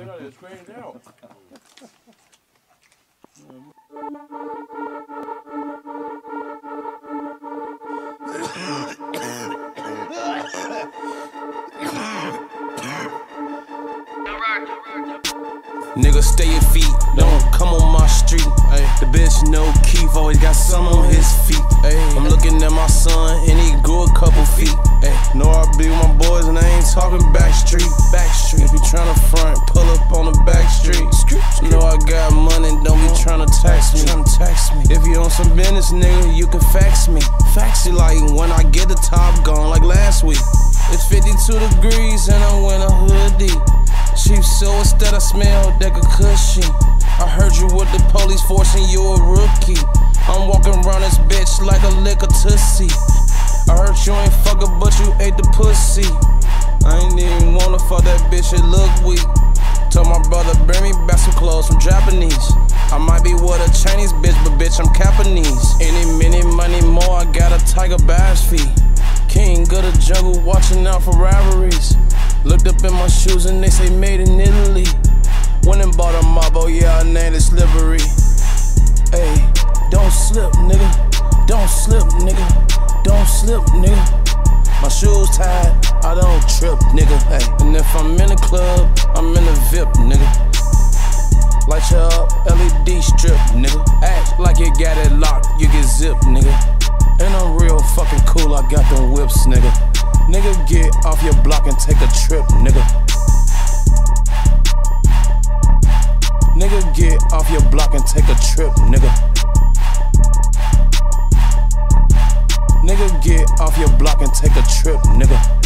It's screened out. Nigga, stay your feet, don't come on my street. Ay. The bitch know Keef always got some on his feet. Ay. I'm looking at my son and he grew a couple feet. Ay. Know I be with my boys and I ain't talking back street. If you tryna front, pull up on the back street. Know I got money, don't be tryna tax me. If you on some business, nigga, you can fax me. Fax it like when I get the top gone like last week. It's 52 degrees and I'm wearing a hoodie. Cheap so instead I smell that a cushion. I heard you with the police forcing you a rookie. I'm walking around this bitch like a liquor tussie. I heard you ain't fucking but you ate the pussy. I ain't even wanna fuck that bitch, it look weak. Told my brother bring me back some clothes from Japanese. I might be with a Chinese bitch, but bitch I'm Japanese. Any minute, money more, I got a tiger bass fee. King of the jungle, watching out for Ferraris. Looked up in my shoes and they say made in Italy. Went and bought a Marbo, yeah, I named it Slippery. Ayy, don't slip, nigga. Don't slip, nigga. Don't slip, nigga. My shoes tied, I don't trip, nigga. Ay. And if I'm in the club, I'm in the VIP, nigga. Light you up, LED strip, nigga. Act like you got it locked, you get zipped, nigga. And I'm real fucking cool, I got them whips, nigga. Nigga, get off your block and take a trip, nigga. Nigga, get off your block and take a trip, nigga. Nigga, get off your block and take a trip, nigga.